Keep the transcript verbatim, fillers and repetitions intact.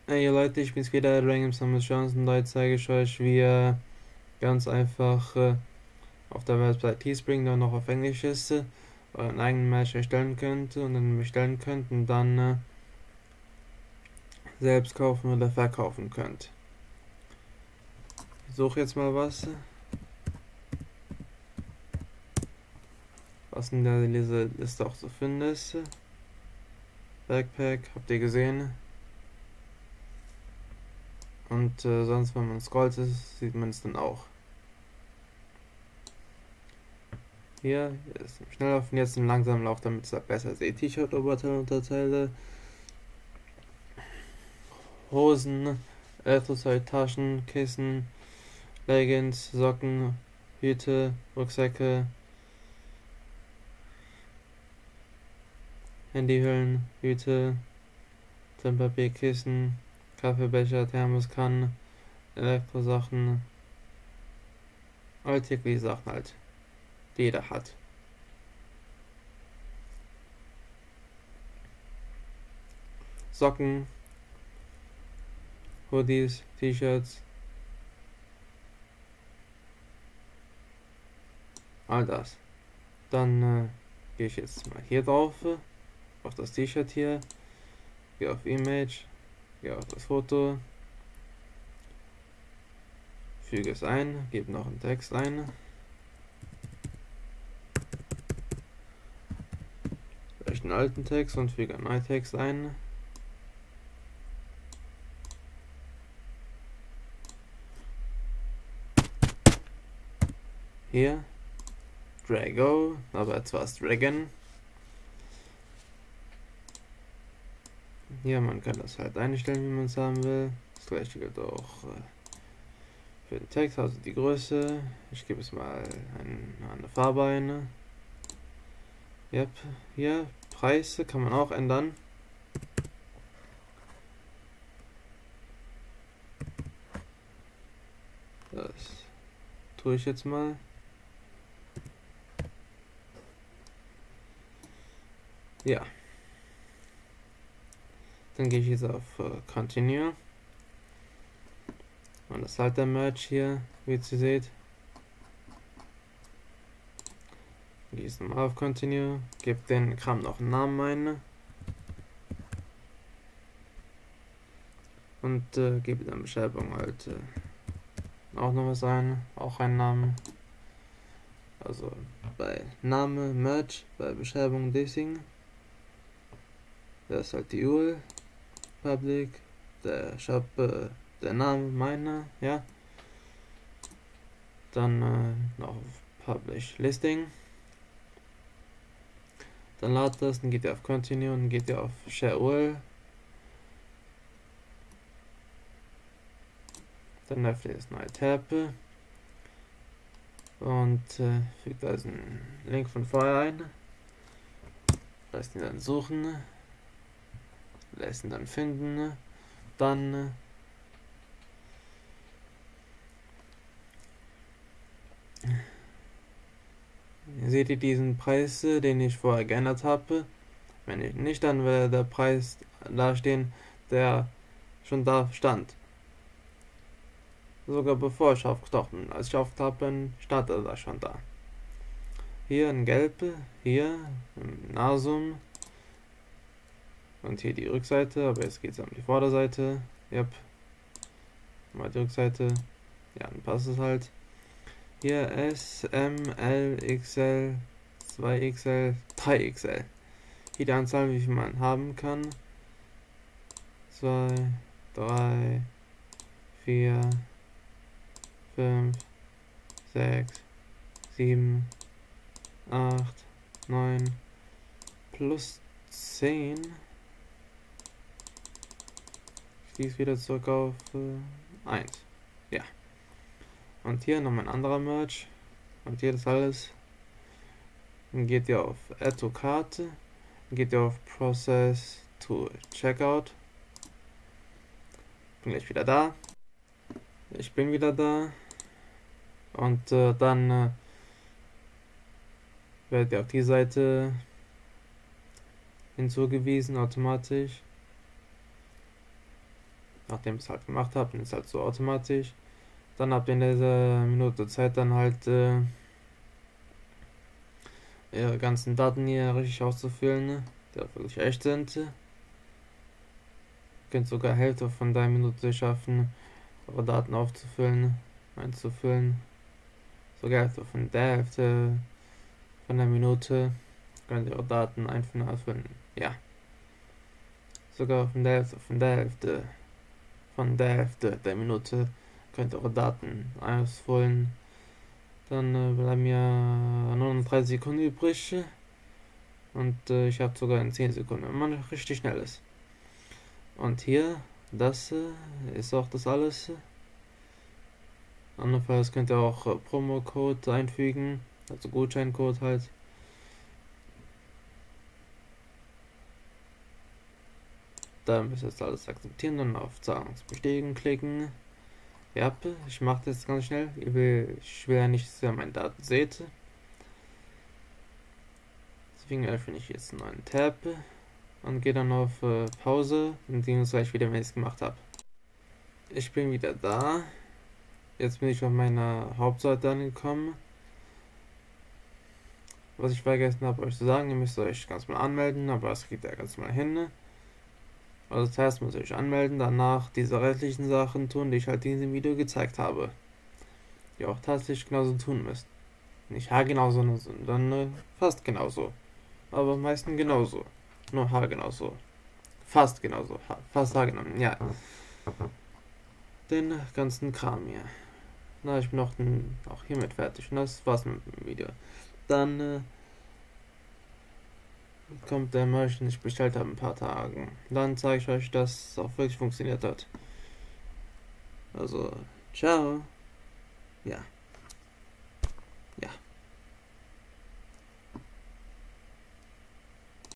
Hey ihr Leute, ich bin's wieder, Rangam Samus Johnson. Heute zeige ich euch, wie ihr ganz einfach äh, auf der Website Teespring, der noch auf Englisch ist, äh, euren eigenen Match erstellen könnt und dann bestellen könnt und dann äh, selbst kaufen oder verkaufen könnt. Ich suche jetzt mal was, was in der Liste Liste auch zu finden ist. Backpack, habt ihr gesehen? Und äh, sonst, wenn man scrollt, sieht man es dann auch. Hier ist im Schnelllaufen, jetzt im langsamen Lauf, damit es besser seht. T-Shirt, Oberteil, Unterteile, Hosen, Elektrozeug, Taschen, Kissen, Leggings, Socken, Hüte, Rucksäcke, Handyhüllen, Hüte, Tempelpapier, Kissen, Kaffeebecher, Thermoskannen, Elektrosachen, alltägliche Sachen halt, die jeder hat. Socken, Hoodies, T-Shirts, all das. Dann äh, gehe ich jetzt mal hier drauf, auf das T-Shirt hier, gehe auf Image, gehe auf das Foto, füge es ein, gebe noch einen Text ein, vielleicht einen alten Text und füge einen neuen Text ein. Hier, Drago, aber etwas Dragon. Hier, man kann das halt einstellen, wie man es haben will. Das gleiche gilt auch äh, für den Text, also die Größe. Ich gebe es mal ein, eine Farbe ein. Yep. Hier, Preise kann man auch ändern. Das tue ich jetzt mal. Ja. Dann gehe ich jetzt auf uh, Continue. Und das ist halt der Merch hier, wie ihr seht. Gehe jetzt nochmal auf Continue. Gebe den Kram noch einen Namen ein. Und äh, gebe dann Beschreibung halt äh, auch noch was ein. Auch einen Namen. Also bei Name Merch, bei Beschreibung Dissing. Das ist halt die U R L. Public, der Shop, äh, der Name meiner, ja. Dann äh, noch auf Publish Listing. Dann ladet das, dann geht ihr auf Continue und geht ihr auf Share U R L. Dann öffnet ihr das neue Tab und äh, fügt also einen Link von vorher ein. Lasst ihn dann suchen. Lässt ihn dann finden. Dann seht ihr diesen Preis, den ich vorher geändert habe. Wenn ich nicht, dann würde der Preis da stehen, der schon da stand. Sogar bevor ich aufgetaucht bin. Als ich aufgetaucht bin, stand er da schon da. Hier ein Gelb, hier ein Nasum. Und hier die Rückseite, aber jetzt geht es um die Vorderseite. Yep. Mal die Rückseite. Ja, dann passt es halt. Hier S, M, L, X L, zwei X L, drei X L. Hier die Anzahl, wie viel man haben kann. zwei, drei, vier, fünf, sechs, sieben, acht, neun, plus zehn. Ich schließe wieder zurück auf äh, eins. Ja. Und hier noch ein anderer Merch. Und hier das alles. Dann geht ihr auf Add to Cart. Dann geht ihr auf Process to Checkout. Bin gleich wieder da. Ich bin wieder da. Und äh, dann äh, werdet ihr auf die Seite hinzugewiesen automatisch. nachdem ich es halt gemacht habe, dann ist halt so automatisch. Dann habt ihr in dieser Minute Zeit dann halt äh, ihre ganzen Daten hier richtig auszufüllen, die auch wirklich echt sind. Ihr könnt sogar Hälfte von der Minute schaffen, eure Daten aufzufüllen, einzufüllen. Sogar Hälfte von der Hälfte von der Minute könnt ihr eure Daten einfüllen, ausfüllen. Ja. Sogar von der Hälfte, von der Hälfte, von der Hälfte der Minute könnt ihr eure Daten ausfüllen. Dann äh, bleiben ja nur noch drei Sekunden übrig. Und äh, ich habe sogar in zehn Sekunden, wenn man richtig schnell ist. Und hier, das äh, ist auch das alles. Andernfalls könnt ihr auch äh, Promo-Code einfügen, also Gutscheincode halt. Da müsst ihr jetzt alles akzeptieren und auf Zahlungsbestätigen klicken. Ja, ich mache das ganz schnell. Ich will, ich will ja nicht, dass ihr meine Daten seht. Deswegen öffne ich jetzt einen neuen Tab und gehe dann auf äh, Pause und sehen uns gleich wieder, wenn ich es gemacht habe. Ich bin wieder da. Jetzt bin ich auf meiner Hauptseite angekommen. Was ich vergessen habe euch zu sagen, ihr müsst euch ganz mal anmelden, aber das kriegt ihr ganz mal hin. Also zuerst muss ich euch anmelden, danach diese restlichen Sachen tun, die ich halt in diesem Video gezeigt habe. Die ihr auch tatsächlich genauso tun müsst. Nicht haargenau, sondern äh, fast genauso. Aber am meisten genauso. Nur haargenauso. Fast genauso. Ha fast haargenau. Ja. Den ganzen Kram hier. Na, ich bin auch, auch hiermit fertig. Und das war's mit dem Video. Dann äh, kommt der Merch, den ich bestellt habe, in ein paar Tagen. Dann zeige ich euch, dass es auch wirklich funktioniert hat. Also, ciao. Ja.